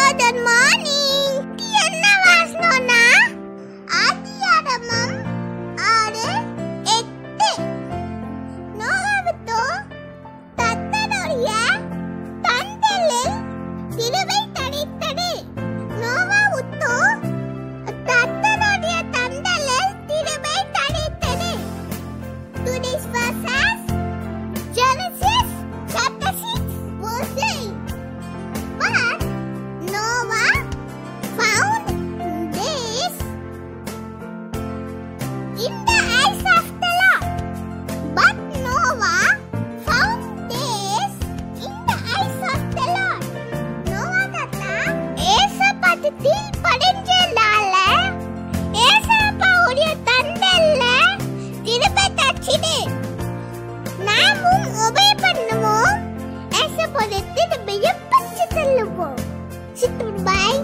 Good morning. என்ன வாசனம்னா ஆதியாகமம் 6:8. நோவாவுக்கு கர்த்தருடைய தண்டலில் சிலுவை தடித்தது. நோவாவுக்கு கர்த்தருடைய தண்டலில் சிலுவை தடித்தது. Today's verses Genesis chapter 6 verse 8. But Noah found this in the eyes of the Lord. But Noah found this in the eyes of the Lord. Noah kata ஏசப்பாத்தில் படிஞ்சதால ஏசப்பாவுடைய தண்டல்ல திரும்ப தச்சிடு. நாமும் obey பண்ணுவோம். ஏசப்பாவுடைய திரும்பியும் பச்சு தள்ளுவோம். Bye.